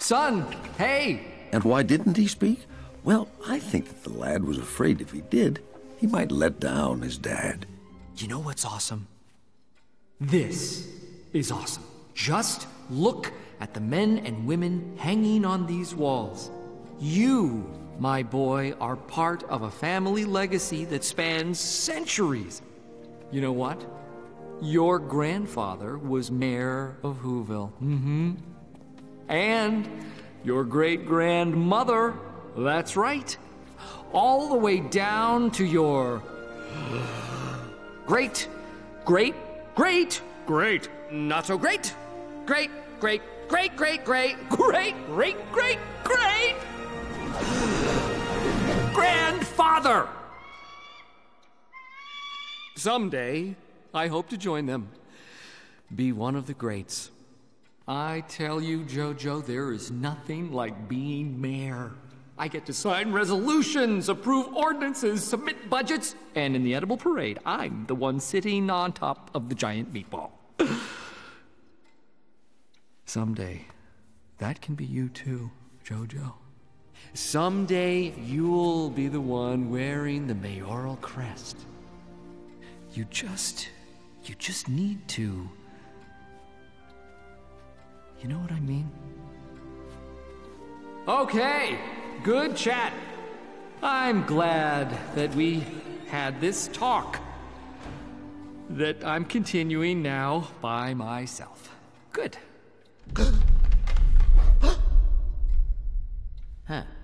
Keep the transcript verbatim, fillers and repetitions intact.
Son, hey! And why didn't he speak? Well, I think that the lad was afraid if he did, he might let down his dad. You know what's awesome? This is awesome. Just look at the men and women hanging on these walls. You, my boy, are part of a family legacy that spans centuries. You know what? Your grandfather was mayor of Whoville. Mm-hmm. And your great-grandmother, that's right, all the way down to your great, great, great, great, not so great, great, great, great, great, great, great, great, great, great, grandfather. Someday, I hope to join them, be one of the greats. I tell you, Jojo, there is nothing like being mayor. I get to sign resolutions, approve ordinances, submit budgets, and in the edible parade, I'm the one sitting on top of the giant meatball. Someday, that can be you too, Jojo. Someday, you'll be the one wearing the mayoral crest. You just, you just need to, you know what I mean? Okay, good chat. I'm glad that we had this talk, that I'm continuing now by myself. Good. Huh.